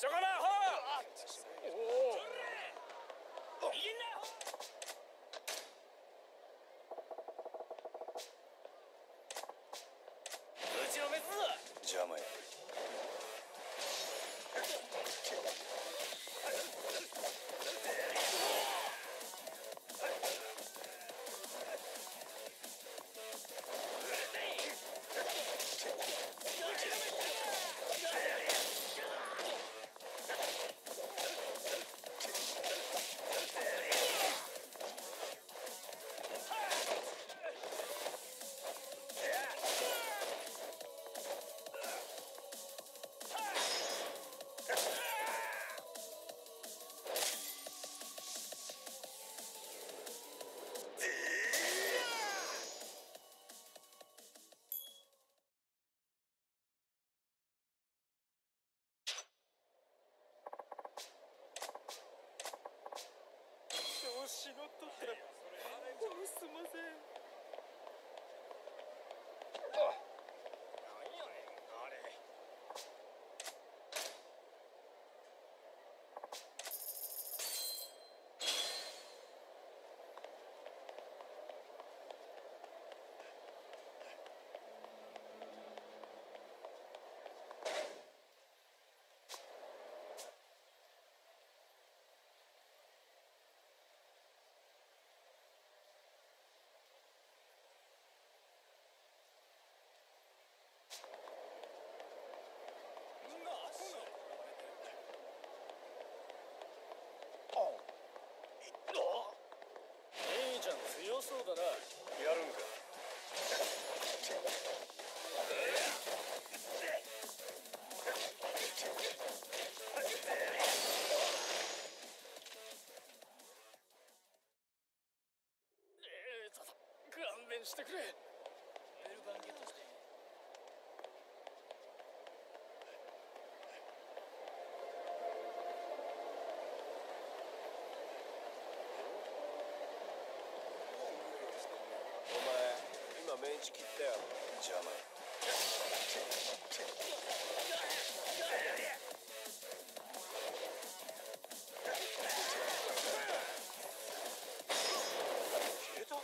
そこなほう。おお。逃げんなほう。うちのメス邪魔や。 調子乗っとったらすんません。何やねんあれ。姉ちゃん強そうだな。やるんか。勘弁してくれ。ベルバンゲットして。 今メンチ切ったよ。邪魔や。消えた？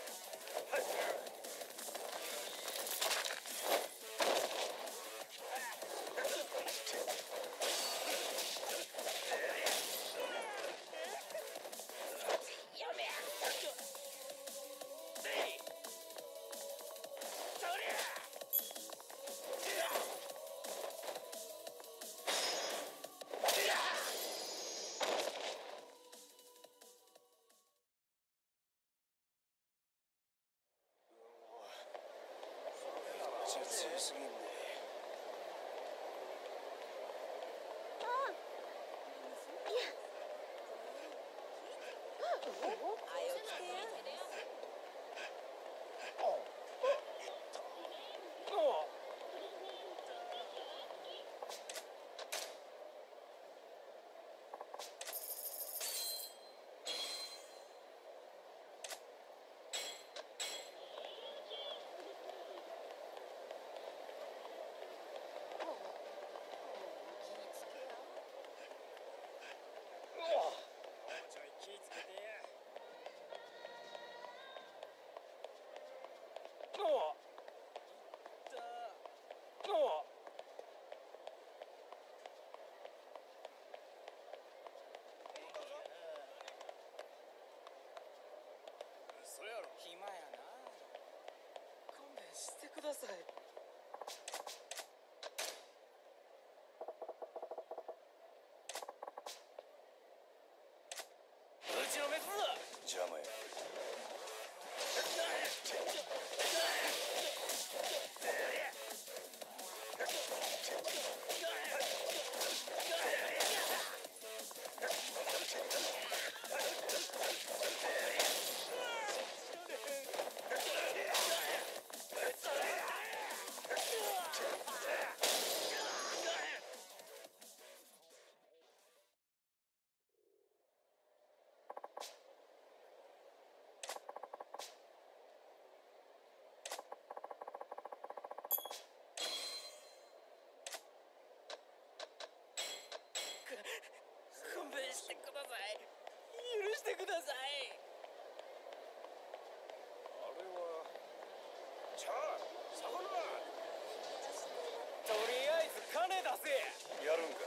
強すぎんね。 気ぃつけてや。嘘やろ。暇やな。勘弁してください。うちのメス邪魔や。 さい。 あれはじゃあ下がるな。 とりあえず金出せ。 やるんか。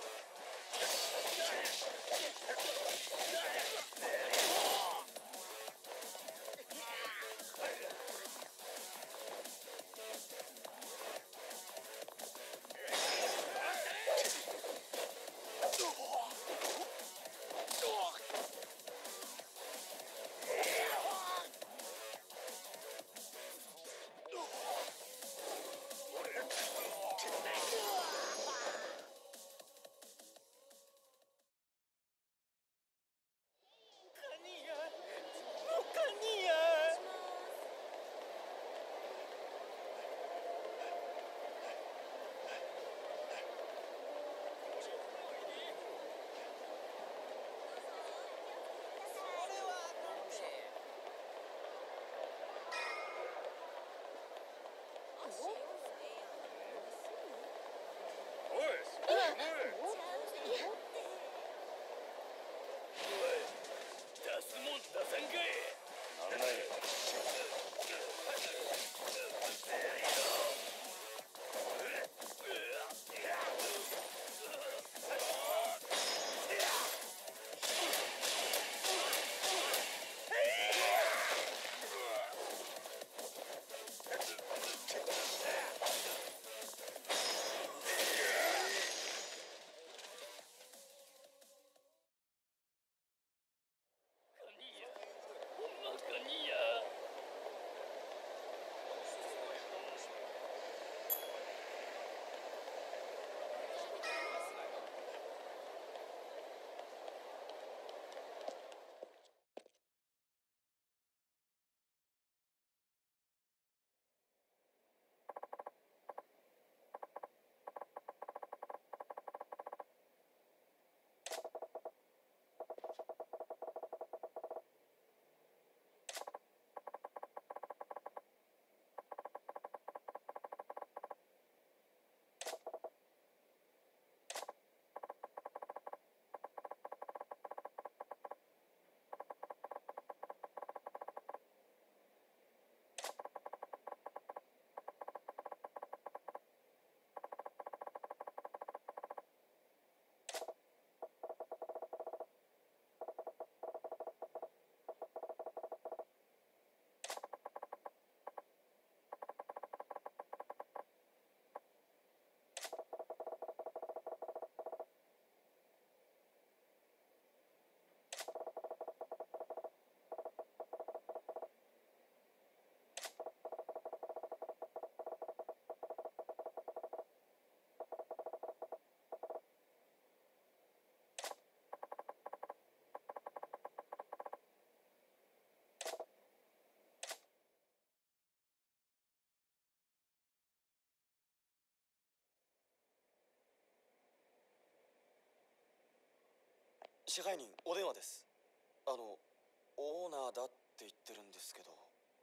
支配人お電話です。オーナーだって言ってるんですけど。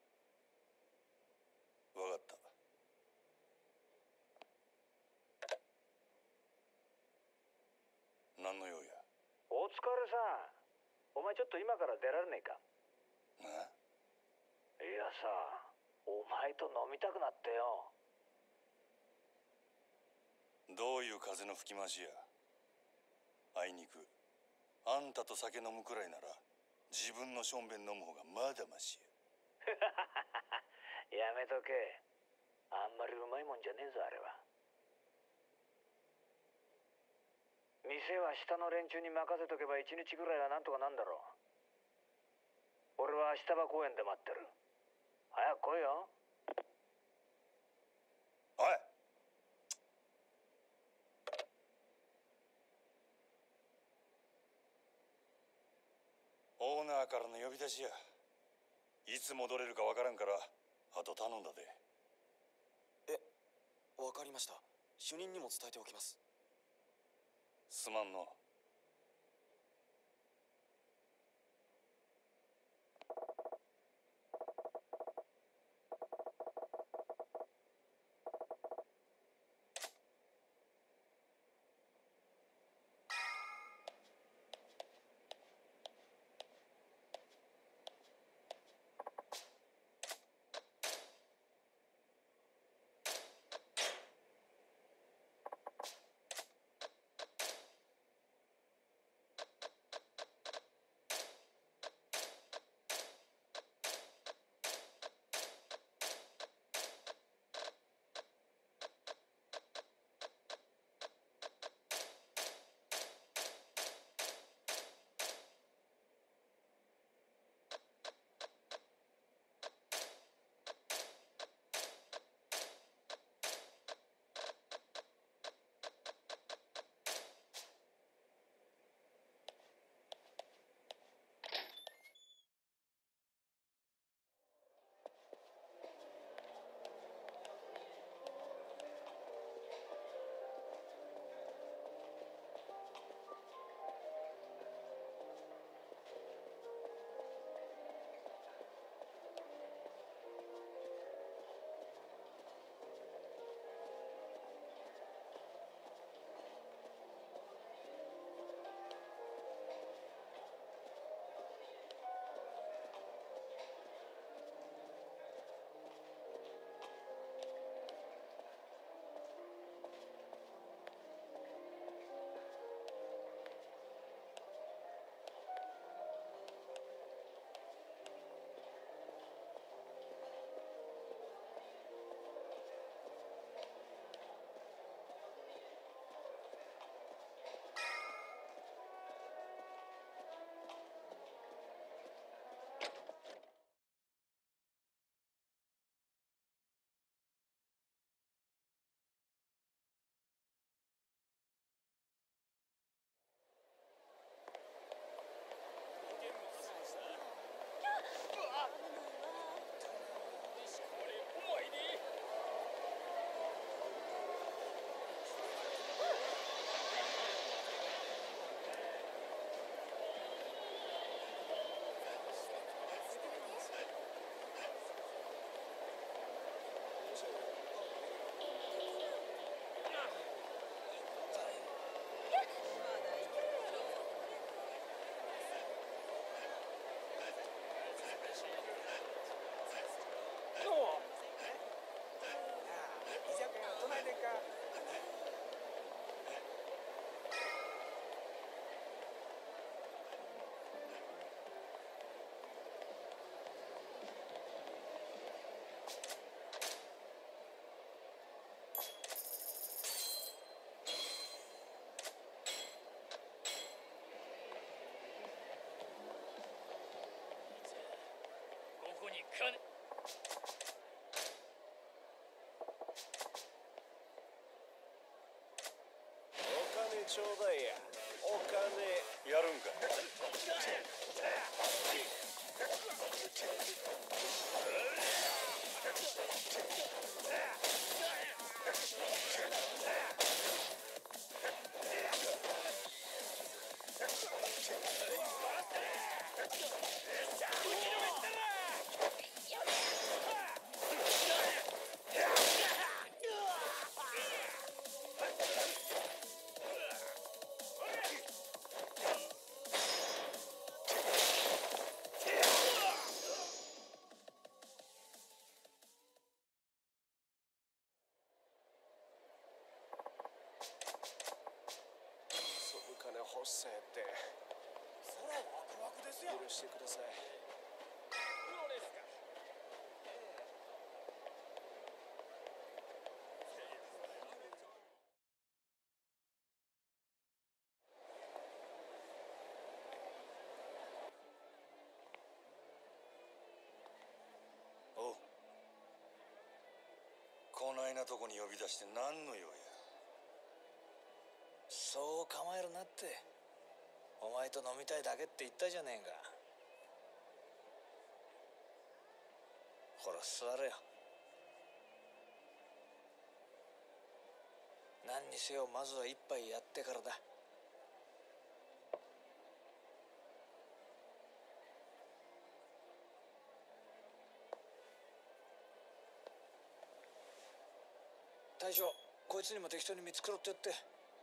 分かった。何の用や。 お疲れさん。お前ちょっと今から出られねえか。いやさ、お前と飲みたくなってよ。 どういう風の吹き回しや。あいにくあんたと酒飲むくらいなら自分のしょんべん飲む方がまだましや。やめとけ。あんまりうまいもんじゃねえぞあれは。店は下の連中に任せとけば1日ぐらいはなんとかなんだろう。俺は下場公園で待ってる。早く来いよ。 おい。オーナーからの呼び出しや。いつ戻れるかわからんからあと頼んだで。 わかりました。主任にも伝えておきます。 すまんの。 ちょうだいや。お金。 やるんか。 その金欲しさやって。 そらワクワクですよ。 許してください。 プロレスか。 おう。こないなとこに呼び出して何の用や。 そう構えるなって。お前と飲みたいだけって言ったじゃねえか。ほら座れよ。何にせよまずは一杯やってからだ。大将、こいつにも適当に見繕ってやって。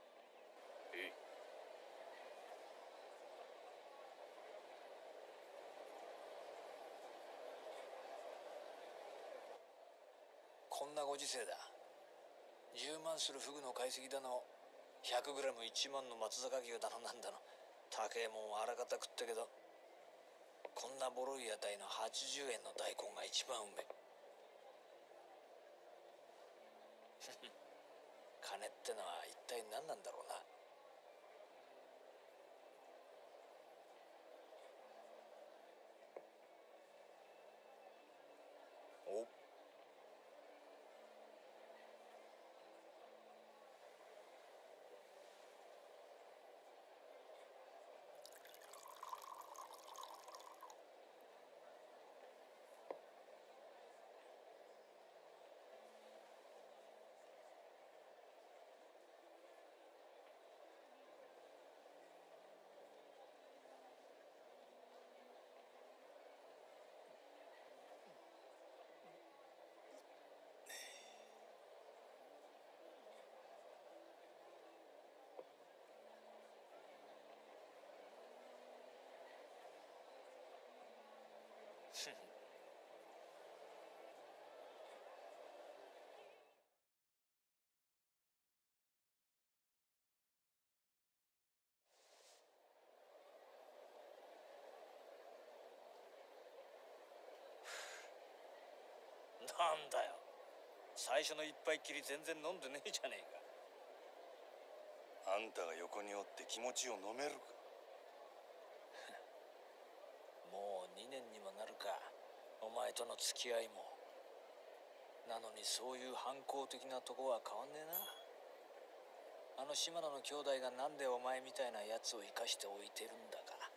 こんなご時世だ。10万するフグの解析だの、100グラム1万の松阪牛だのなんだの、高えもんはあらかた食ったけど、こんなボロい屋台の80円の大根が一番うめえ。金ってのは一体何なんだろうな。おなんだよ、最初の一杯きり全然飲んでねえじゃねえか。 あんたが横におって気持ちを飲めるか。 もう2年にもなるか、お前との付き合いも。なのにそういう反抗的なとこは変わんねえな。あの島野の兄弟がなんでお前みたいなやつを生かしておいてるんだか。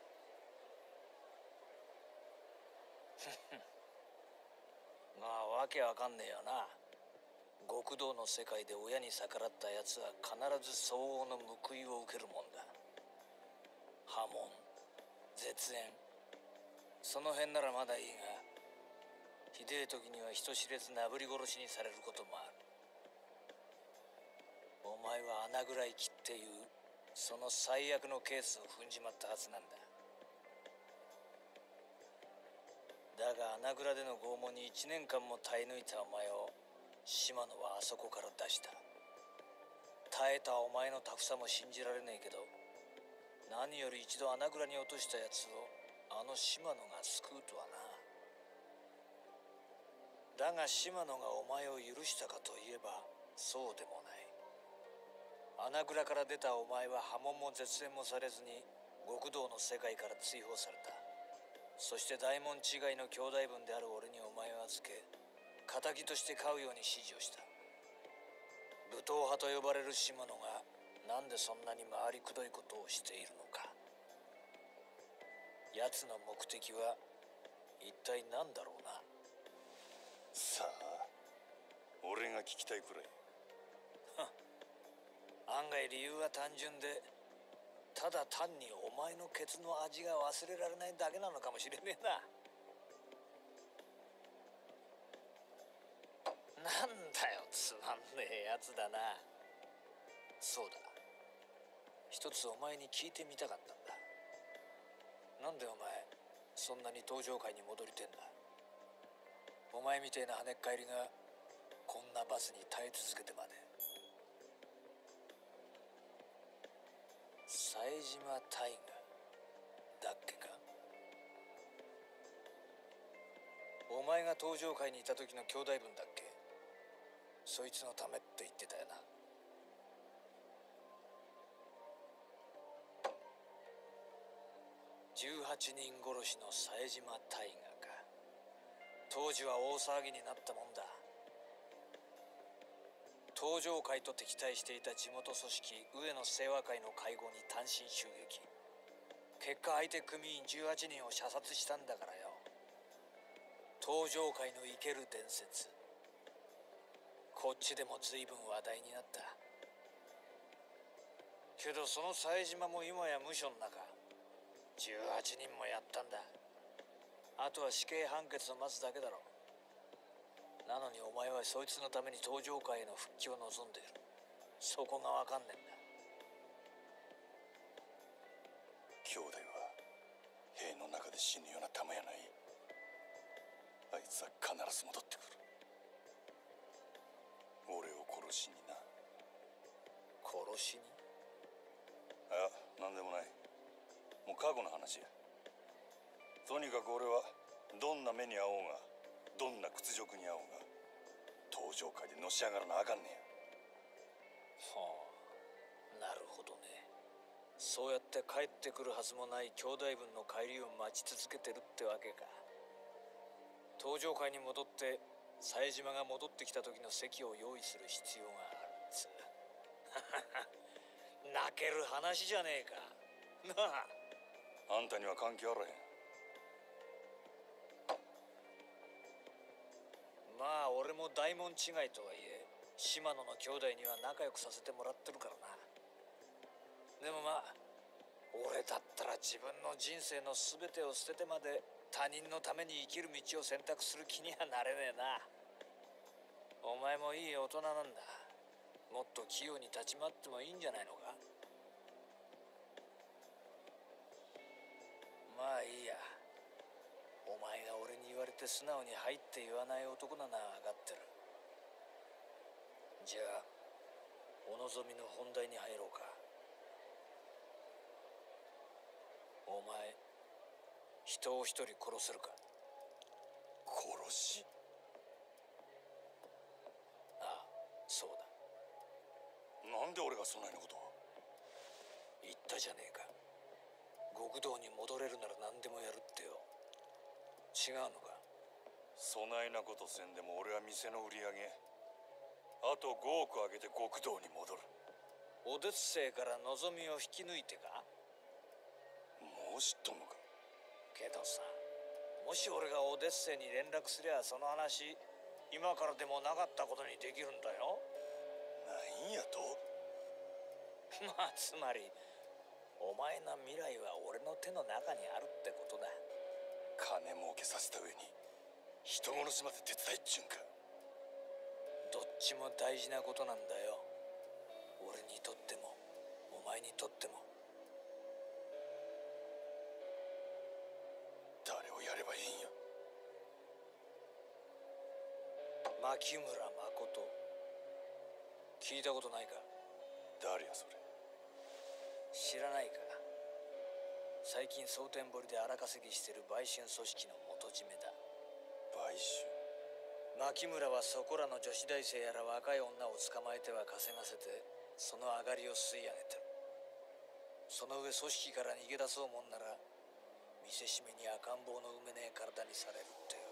まあわけわかんねえよな。極道の世界で親に逆らったやつは必ず相応の報いを受けるもんだ。破門、絶縁、その辺ならまだいいが、ひでえ時には人知れずなぶり殺しにされることもある。お前は穴蔵行きっていうその最悪のケースを踏んじまったはずなんだ。だが穴蔵での拷問に1年間も耐え抜いたお前を島野はあそこから出した。耐えたお前のタフさも信じられねえけど、何より一度穴蔵に落としたやつをあの島野が救うとはな。だが島野がお前を許したかといえばそうでもない。穴蔵から出たお前は破門も絶縁もされずに極道の世界から追放された。そして大門違いの兄弟分である俺にお前を預け、仇として飼うように指示をした。武闘派と呼ばれる島野がなんでそんなに回りくどいことをしているのか。奴の目的は一体何だろうな。 さあ、俺が聞きたいくらい。 案外理由は単純で、ただ単にお前のケツの味が忘れられないだけなのかもしれねえな。なんだよ、つまんねえやつだな。そうだ、一つお前に聞いてみたかったんだ。なんでお前そんなに登場界に戻りてんだ。お前みてえな跳ねっ返りがこんなバスに耐え続けてまで。冴島大河だっけか。お前が登場界にいた時の兄弟分だっけ。そいつのためって言ってたよな。18人殺しの冴島大河か。当時は大騒ぎになったもんだ。登場会と敵対していた地元組織上野清和会の会合に単身襲撃。結果相手組員18人を射殺したんだからよ。登場会の生ける伝説、こっちでも随分話題になった。けどその冴島も今や無所の中。18人もやったんだ。あとは死刑判決を待つだけだろう。なのにお前はそいつのために登場界への復帰を望んでいる。そこがわかんねえんだ。 兄弟は兵の中で死ぬような玉やない。あいつは必ず戻ってくる。俺を殺しにな。 殺しに？ あ、なんでもない。もう過去の話や。とにかく俺はどんな目に遭おうが、どんな屈辱に遭おうが、登場界でのし上がらなあかんねや。 はあ、なるほどね。そうやって帰ってくるはずもない兄弟分の帰りを待ち続けてるってわけか。登場界に戻って冴島が戻ってきた時の席を用意する必要があるっつう。泣ける話じゃねえか。なあ。 あんたには関係あらへん。 まあ俺も大門違いとはいえ島野の兄弟には仲良くさせてもらってるからな。でもまあ俺だったら自分の人生の全てを捨ててまで他人のために生きる道を選択する気にはなれねえな。お前もいい大人なんだ。もっと器用に立ち回ってもいいんじゃないのか。まあいいや。お前が俺に言われて素直に入って言わない男なのは分かってる。じゃあお望みの本題に入ろうか。お前人を一人殺せるか。 殺し？ ああ、そうだ。 なんで俺がそないなことを。 言ったじゃねえか。極道に戻れるなら何でもやるってよ。違うのか。 そないなことせんでも俺は店の売り上げあと5億上げて極道に戻る。 おデス星から望みを引き抜いてか。 もう知っとんのか。 けどさ、もし俺がオデッセイに連絡すりゃその話今からでもなかったことにできるんだよ。 なんやと。 まあつまりお前の未来は俺の手の中にあるってことだ。 金儲けさせた上に人殺しまで手伝いっちゅうんか。 どっちも大事なことなんだよ。俺にとってもお前にとっても。 誰をやればいいんや。 牧村誠、聞いたことないか。 誰やそれ。 知らないか。最近蒼天堀で荒稼ぎしてる売春組織の元締めだ。 買収。 牧村はそこらの女子大生やら若い女を捕まえては稼がせてその上がりを吸い上げてる。その上組織から逃げ出そうもんなら見せしめに赤ん坊の産めねえ体にされるってよ。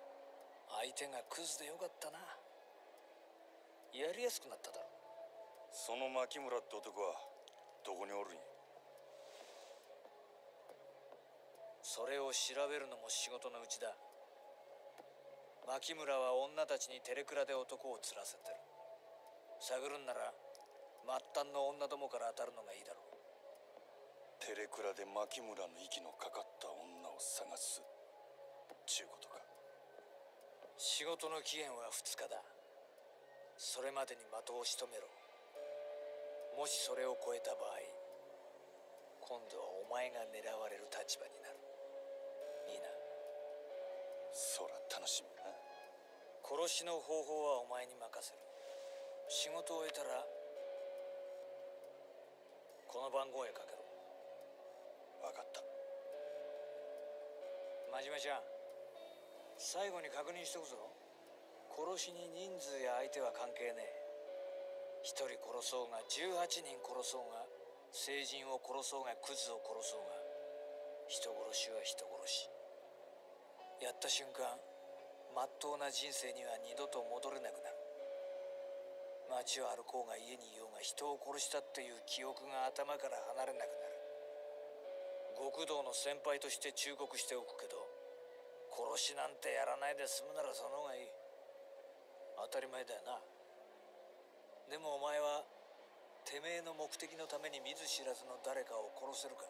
相手がクズでよかったな。やりやすくなっただろ。 その牧村って男はどこにおるんや？ それを調べるのも仕事のうちだ。牧村は女たちにテレクラで男を釣らせてる。探るんなら末端の女どもから当たるのがいいだろう。 テレクラで牧村の息のかかった女を探すちゅうことか。 仕事の期限は2日だ。それまでに的を仕留めろ。もしそれを超えた場合、今度はお前が狙われる立場になる。いいな。 そら楽しみな。 殺しの方法はお前に任せる。仕事を終えたらこの番号へかけろ。 分かった。 真面目ちゃん、最後に確認しとくぞ。殺しに人数や相手は関係ねえ。1人殺そうが18人殺そうが成人を殺そうがクズを殺そうが、人殺しは人殺し。やった瞬間、まっとうな人生には二度と戻れなくなる。街を歩こうが家にいようが人を殺したっていう記憶が頭から離れなくなる。極道の先輩として忠告しておくけど、殺しなんてやらないで済むならその方がいい。当たり前だよな。でもお前はてめえの目的のために見ず知らずの誰かを殺せるか？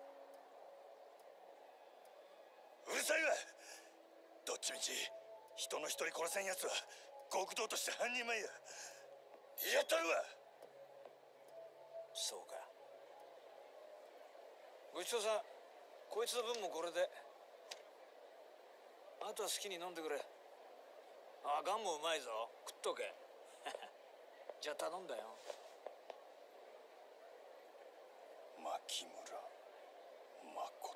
うるさいわ。どっちみち人の一人殺せんやつは極道として半人前や。やったるわ。 そうか。ごちそうさん。こいつの分もこれで。あとは好きに飲んでくれ。あ、ガンもうまいぞ。食っとけ。じゃあ頼んだよ。 牧村誠。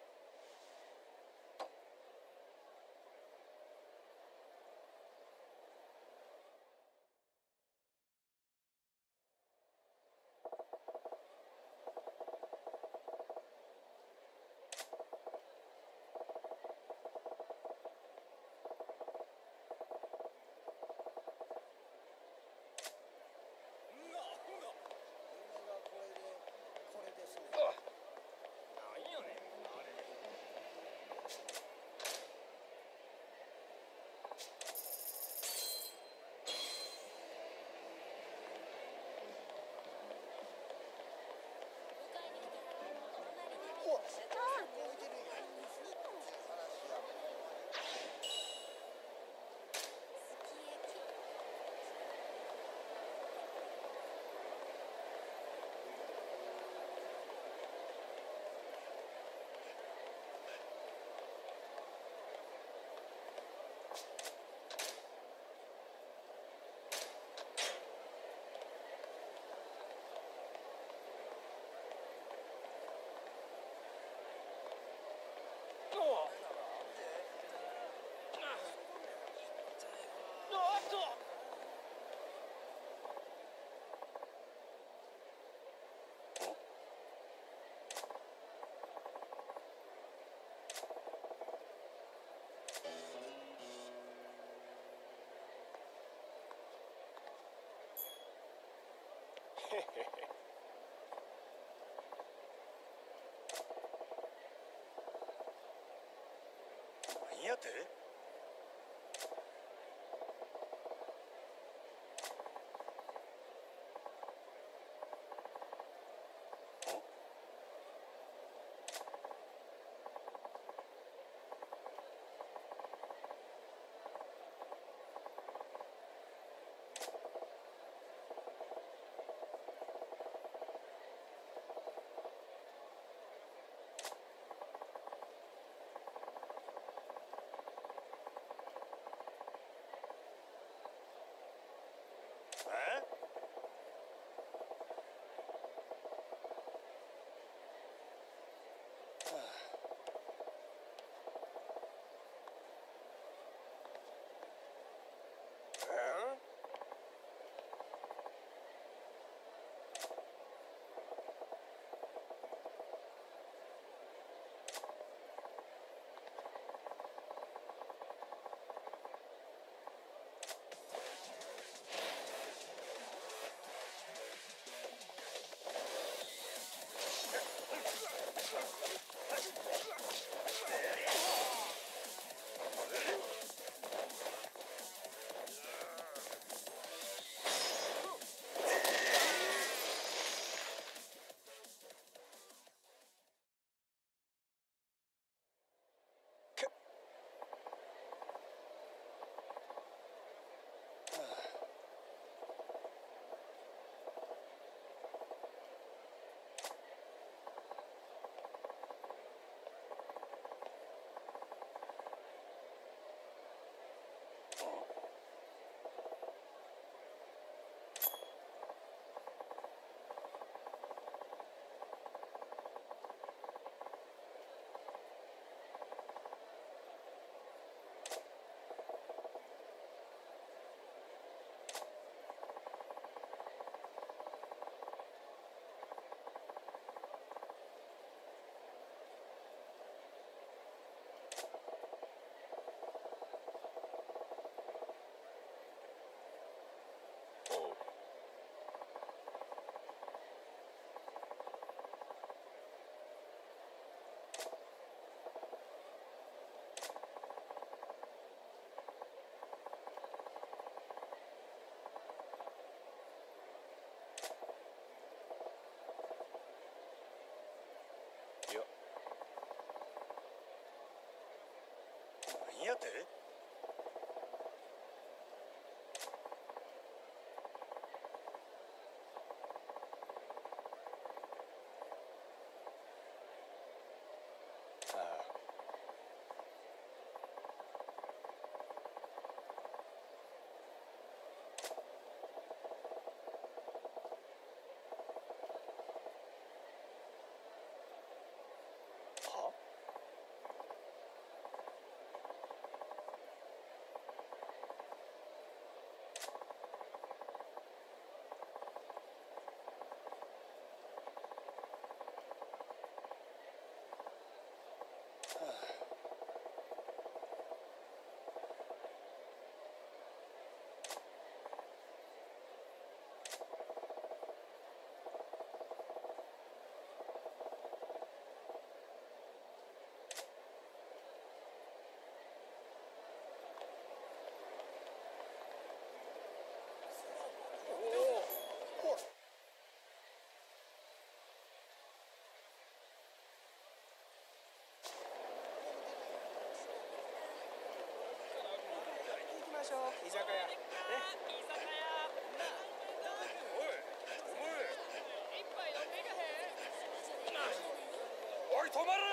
何やて？ しょう。居酒屋ね。 おい止まれ。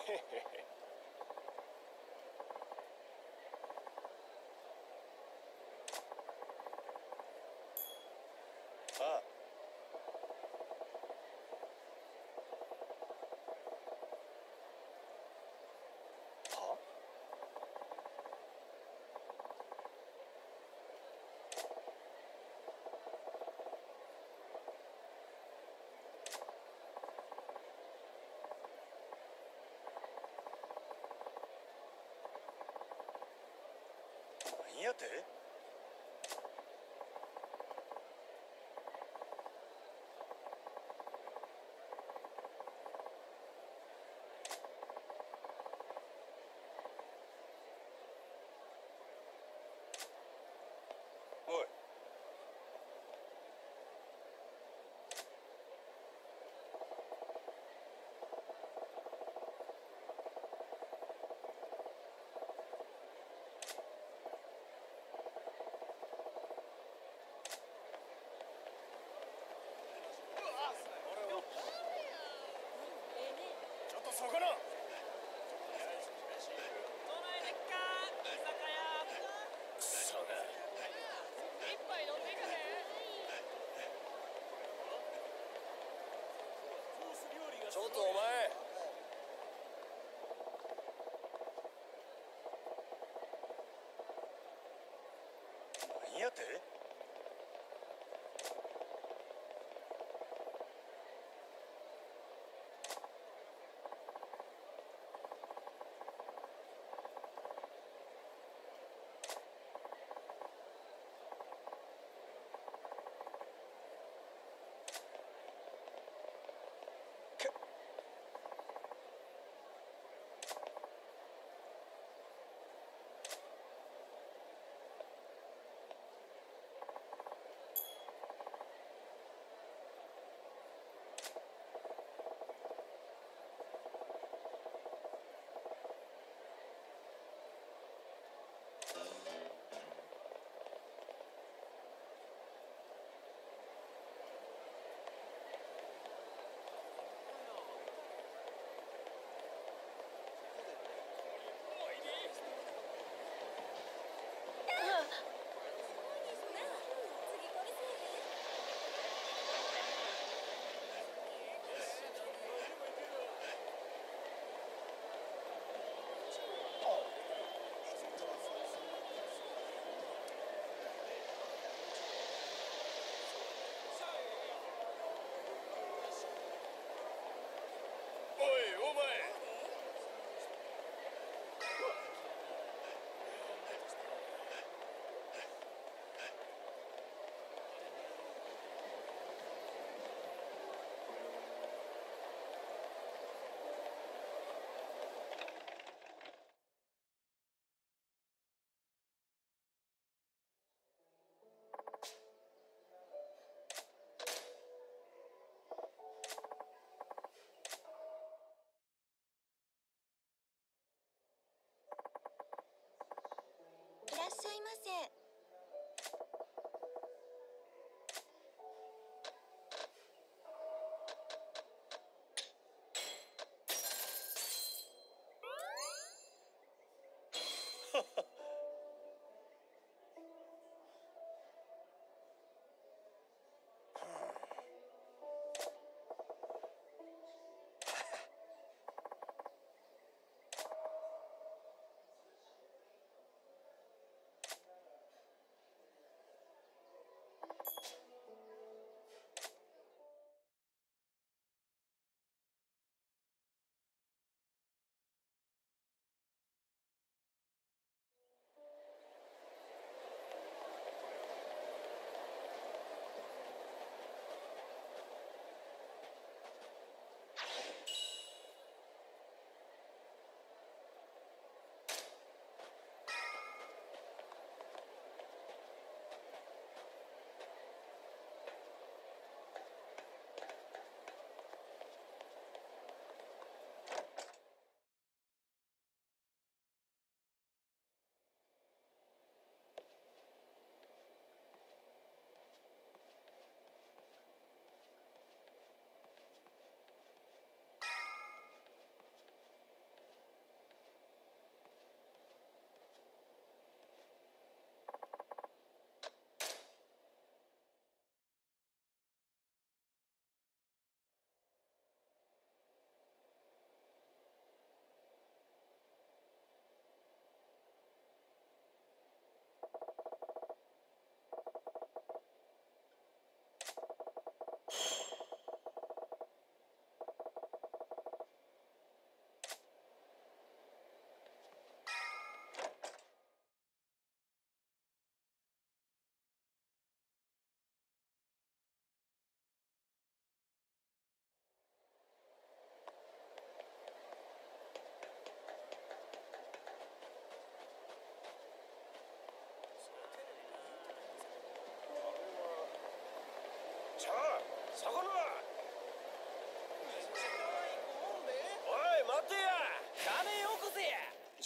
ああ、 は？ 何やて？おい、 ちょっとそこのクソがちょっとお前何やて？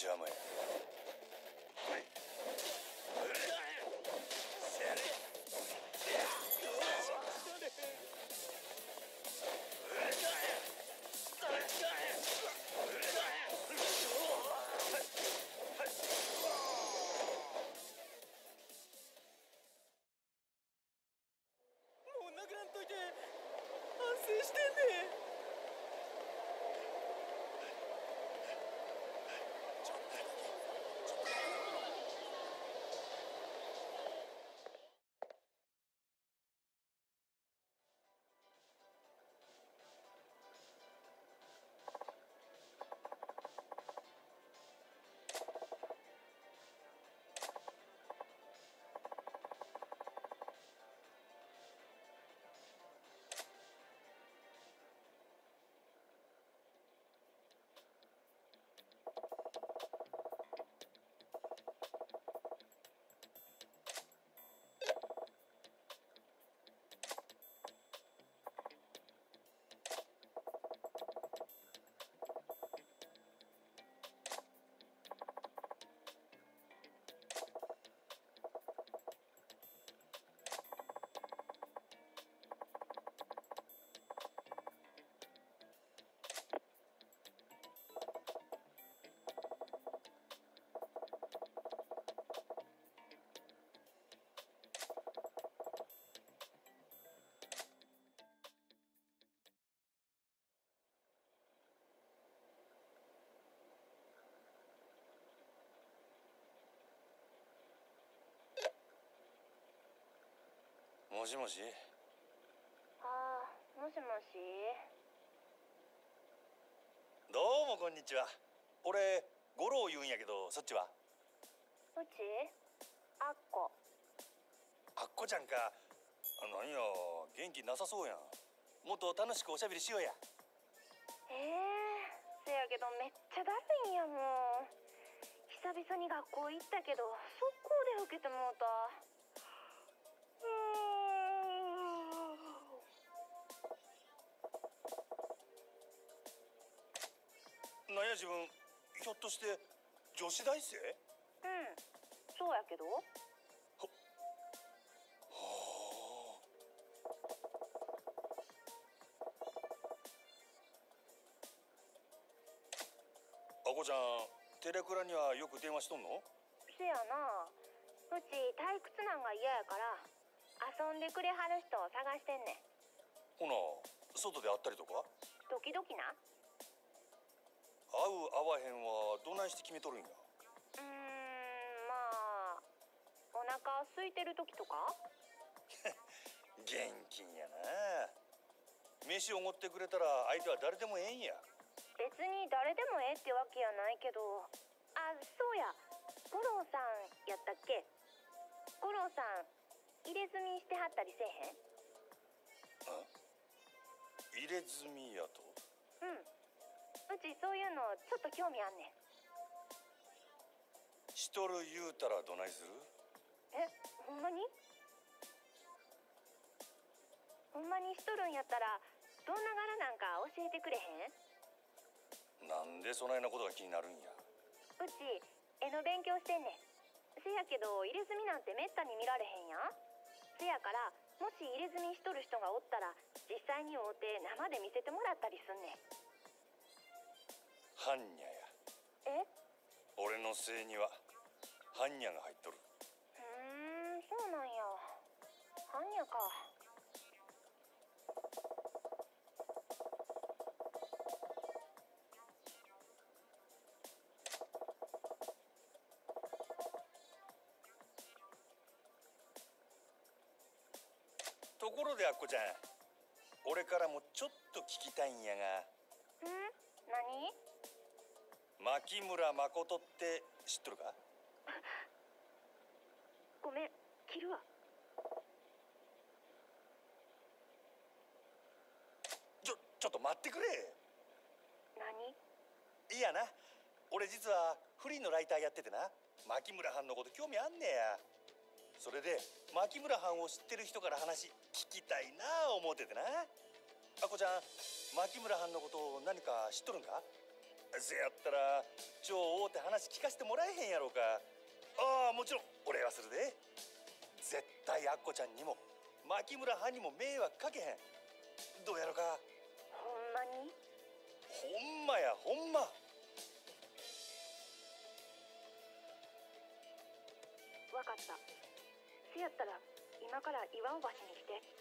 邪魔や。 もう殴らんといて反省してんねん。 もしもし。 ああ、もしもし。 どうもこんにちは。俺五郎言うんやけど、そっちは？ うちあっこ。 あっこちゃんか。なんや元気なさそうやん。もっと楽しくおしゃべりしようや。 せやけどめっちゃだるいんやもん。久々に学校行ったけど速攻で受けてもうた。 なんや自分、ひょっとして女子大生？ そうやけど。 あこちゃん、テレクラにはよく電話しとんの？ せやな。うち退屈なんが嫌やから遊んでくれはる人を探してんねん。 ほな、外で会ったりとか？ 時々な。 会う会わへんはどないして決めとるんや？ まあお腹空いてる時とか。 現金やな。飯おごってくれたら相手は誰でもええんや。 別に誰でもええってわけやないけど。あ、そうや、五郎さんやったっけ。五郎さん入れ墨してはったりせえへん？ 入れ墨やと？ うちそういうのちょっと興味あんねん。 しとる言うたらどないする？ ほんまに？ほんまにしとるんやったらどんな柄なんか教えてくれへん？ なんでそないなことが気になるんや？ うち絵の勉強してんねん。せやけど入れ墨なんてめったに見られへんやん。せやからもし入れ墨しとる人がおったら実際に会うて生で見せてもらったりすんねん。 般若や。俺の姓には般若が入っとる。 そうなんや。般若か。 ところであっこちゃん、俺からもちょっと聞きたいんやが。 何？ 牧村誠って知っとるか？ ごめん、切るわ。 ちょっと待ってくれ。 何？ いやな、俺実はフリーのライターやっててな、牧村藩のこと興味あんねや。それで牧村藩を知ってる人から話聞きたいな思っててな。あこちゃん、牧村藩のこと何か知っとるんか？ せやったら超大手話聞かせてもらえへんやろうか。ああ、もちろんお礼はするで。絶対アッコちゃんにも牧村はんにも迷惑かけへん。どうやろか。 ほんまに？ ほんまや、ほんま。 わかった。せやったら今から岩尾橋に来て。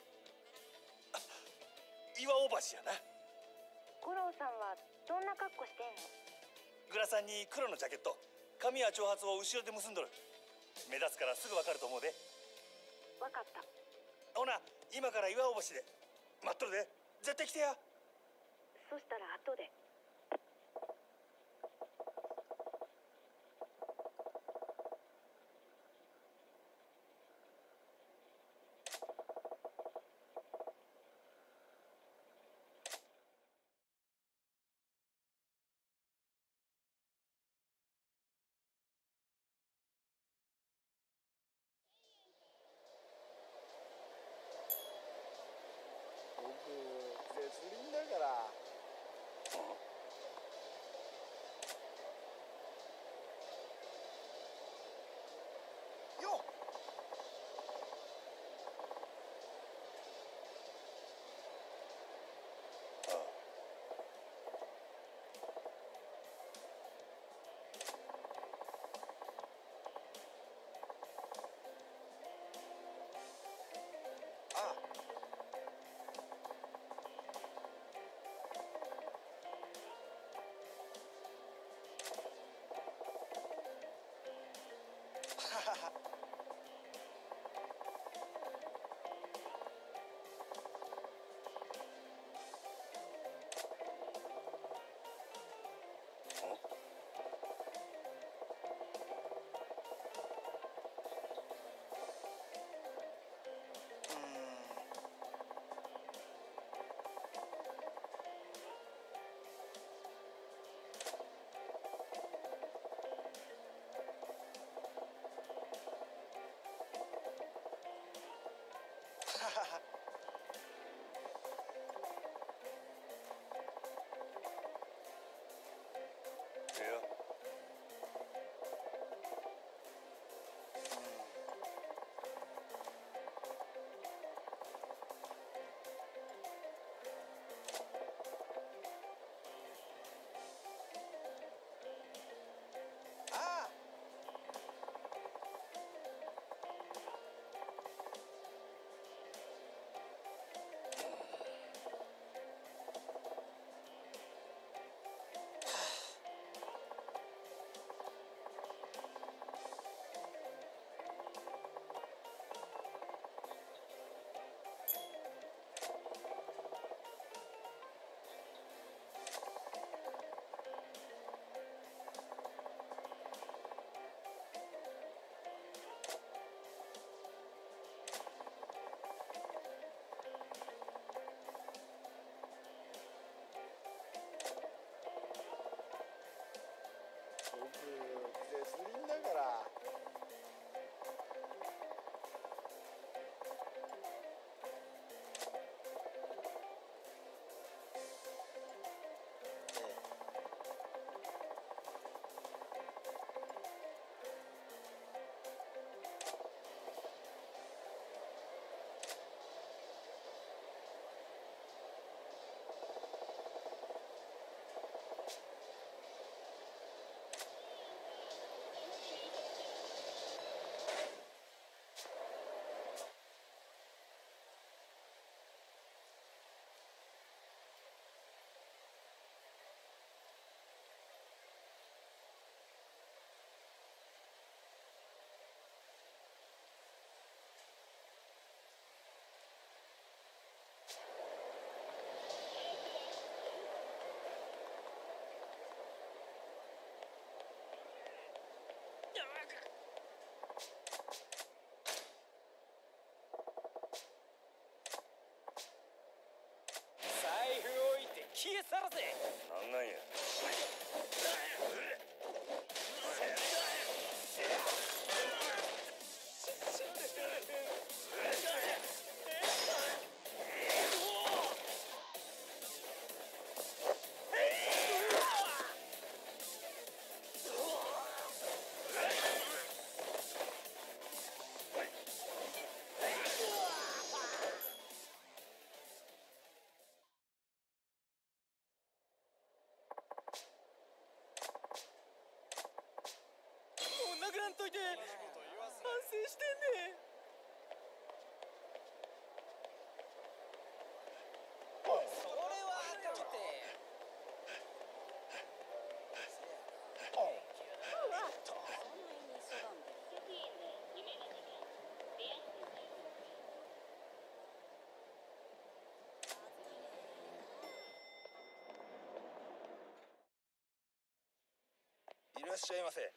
岩尾橋やな。 五郎さんはどんな格好してんの？ グラサンに黒のジャケット、髪や長髪を後ろで結んどる。目立つからすぐわかると思うで。 わかった。 ほな、今から岩尾橋で待っとるで。絶対来てや。 そしたら後で。 僕絶倫だから。よっ。ああ。僕絶倫だから。 財布置いて消え去るぜ。 なんなんや。 らっしゃいませ。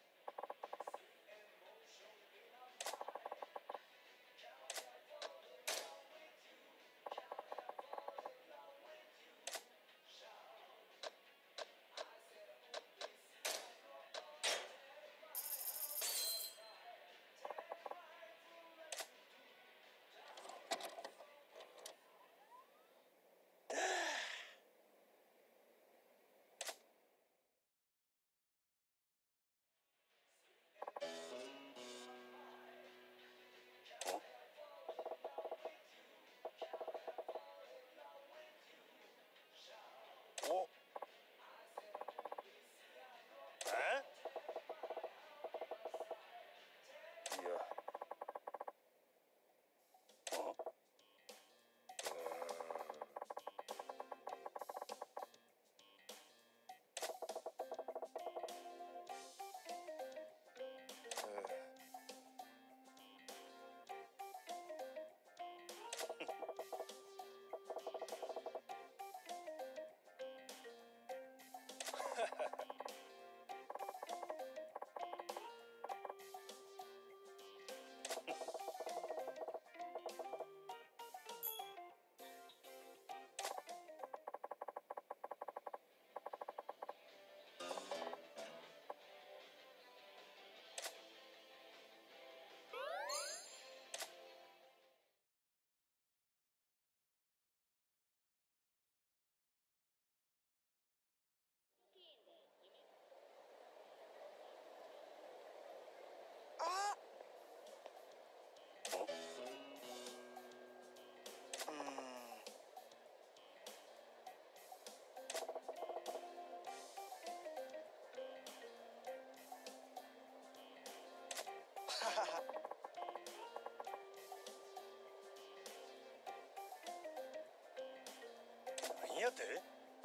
お、いや、何やて？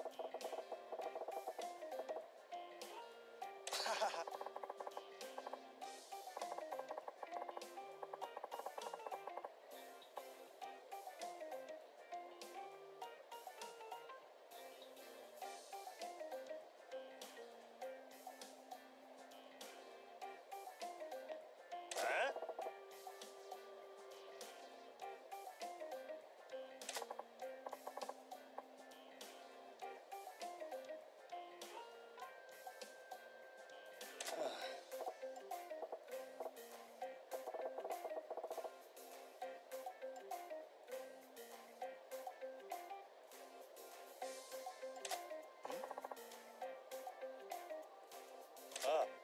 ああ。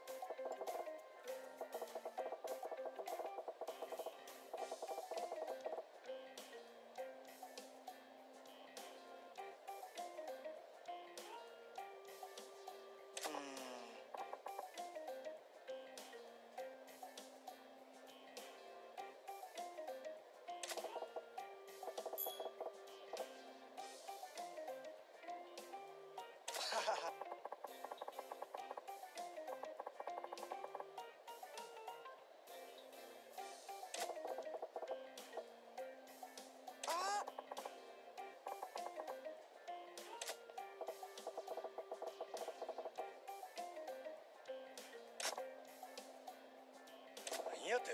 何やて？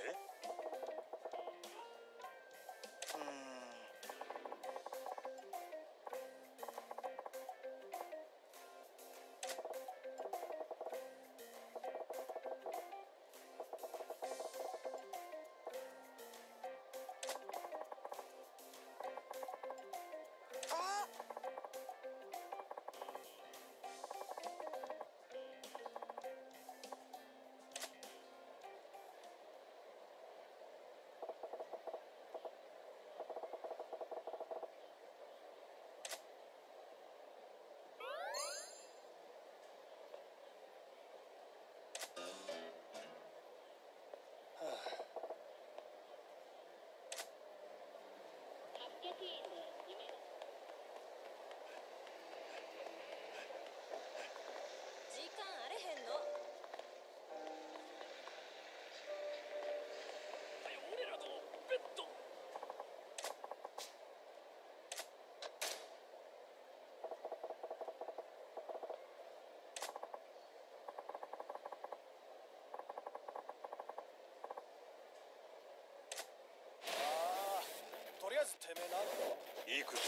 りあえずてめえな。 行くぜ。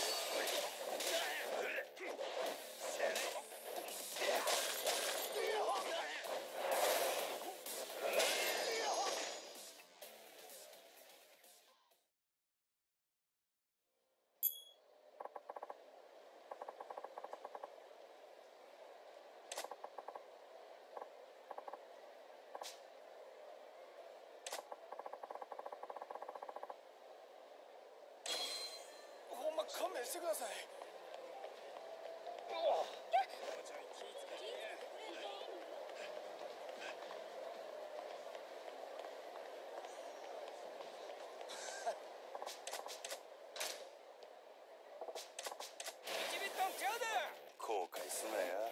ほんま勘弁してください。 後悔すなや。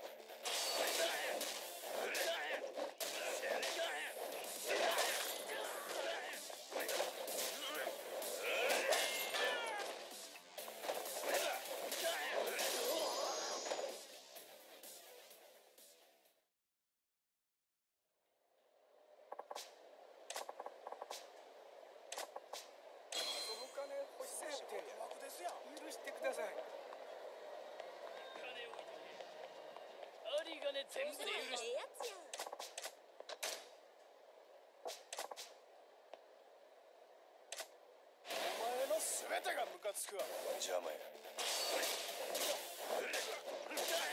その金欲しいって枠ですやん。許してください。 有り金全部で許し。 お前の全てがムカつくわ。 邪魔や。